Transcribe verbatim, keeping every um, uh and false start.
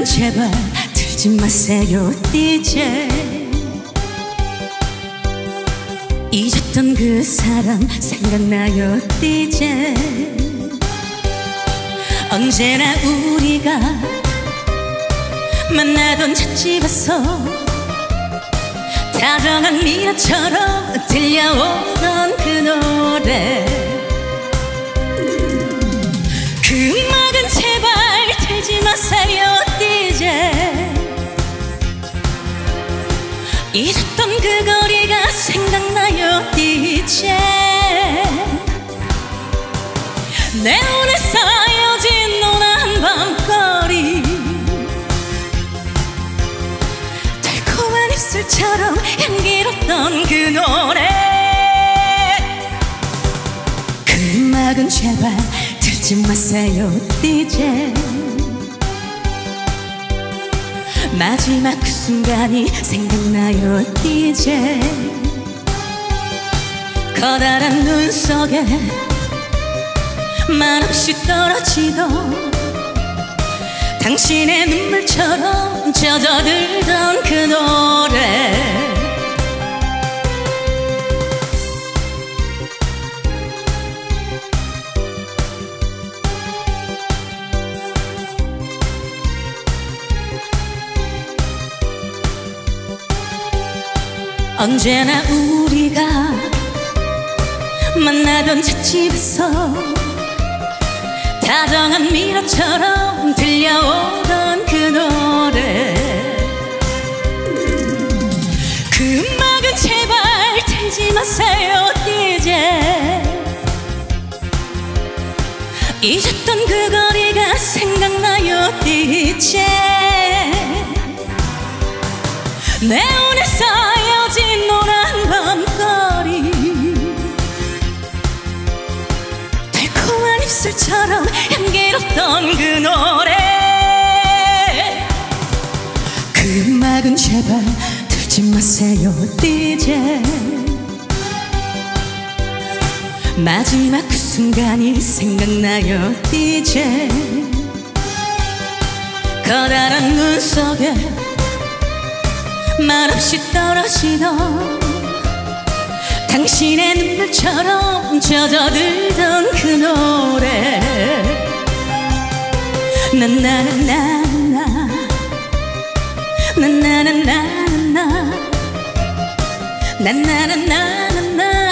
제발 들지 마세요 디제이. 잊었던 그 사람 생각나요 디제이. 언제나 우리가 만나던 찻집에서 다정한 미라처럼 들려오던 그 노래. 그 음악은 제발 틀지 마세요 디제이. 잊었던 그 거리가 생각나요 디제이. 내 오늘 쌓여진 노란 밤거리, 달콤한 입술처럼 향기롭던 그 노래. 그 음악은 제발 듣지 마세요 디제이. 마지막 그 순간이 생각나요 디제이. 커다란 눈 속에 말없이 떨어지던 당신의 눈물처럼 젖어들던 그 노래. 언제나 우리가 만나던 찻집에서 다정한 미로처럼 들려오던 그 노래. 그 음악은 제발 틀지 마세요 디제이. 잊었던 그 거리가 생각나요 디제이. 내 오늘 쌓여진 노란 밤거리, 달콤한 입술처럼 향기롭던 그 노래. 그 음악은 제발 듣지 마세요 디제이. 마지막 그 순간이 생각나요 디제이. 커다란 눈 속에 말없이 떨어지던 당신의 눈물처럼 젖어들던 그 노래. 나나나나나 나나나나나 나나나나나